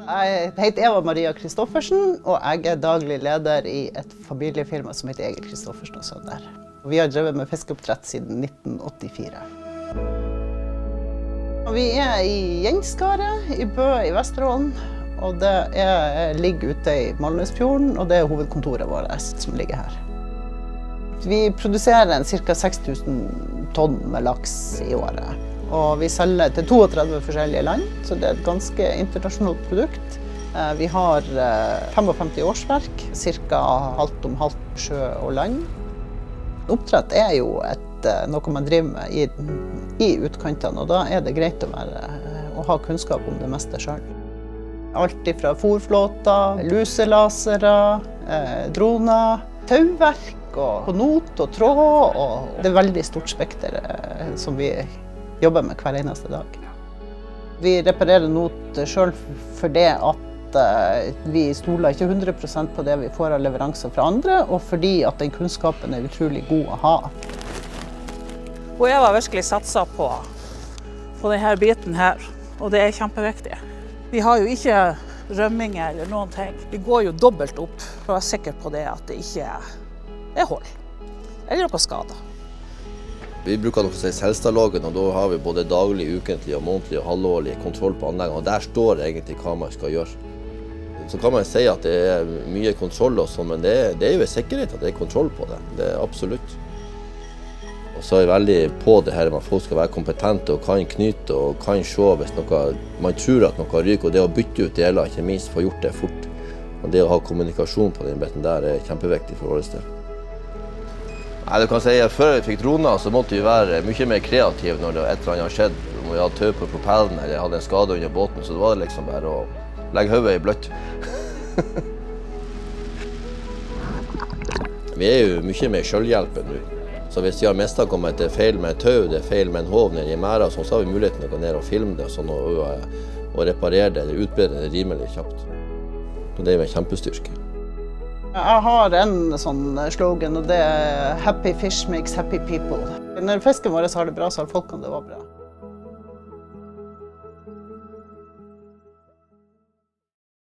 Jeg heter Eva Maria Kristoffersen, og jeg er daglig leder i et familiefirma som heter Egil Kristoffersen og Sønner. Vi har drevet med fiskeoppdrett siden 1984. Vi er i Gjengskaret i Bø i Vesterålen, og det ligger ute i Malnesfjorden, og det er hovedkontoret vårt som ligger her. Vi produserer ca. 6000 tonn med laks i året. Og vi selger til 32 forskjellige land, så det er et ganske internasjonalt produkt. Vi har 55 årsverk, ca. halvt om halvt sjø og land. Oppdrett er jo noe man driver med i utkantene, og da er det greit å ha kunnskap om det meste selv. Alt fra fôrflåter, luselasere, droner, tauverk, og not og tråd, og det er veldig stort spekter som vi jobber med hver eneste dag. Vi reparerer not selv fordi at vi stoler ikke 100% på det vi får av leveranser fra andre, og fordi at den kunnskapen er utrolig god å ha. Og jeg var virkelig satset på denne biten her, og det er kjempeviktig. Vi har jo ikke rømminger eller noen ting. Vi går jo dobbelt opp for å være sikker på det at det ikke er hold, eller noe skade. Vi bruker noe som heter Selstadloggen, og da har vi både daglig, ukentlig, og månedlig og halvårlig kontroll på anleggene, og der står egentlig hva man skal gjøre. Så kan man si at det er mye kontroll og sånn, men det er jo en sikkerhet at det er kontroll på det. Det er absolutt. Og så er jeg veldig på det her med at folk skal være kompetente og kan knyte og kan se hvis man tror at noe ryker, og det å bytte ut deler, ikke minst få gjort det fort. Og det å ha kommunikasjon på den biten der er kjempeviktig for vår del. Nei, du kan si at før vi fikk droner, så måtte vi være mye mer kreative når det et eller annet skjedde. Om vi hadde tau på propellen eller hadde en skade under båten, så det var liksom bare å legge hodet i bløtt. Vi er jo mye mer selvhjelpet nå. Så hvis vi har mistanke om at det er feil med et tau, det er feil med en håv nede i merda, så har vi muligheten til å gå ned og filme det sånn, og reparere det eller utbedre det rimelig kjapt. Og det er jo en kjempestyrke. Jeg har en sånn slogan, og det er «Happy fish makes happy people». Når fisken vår har det bra, så har folkene det også bra.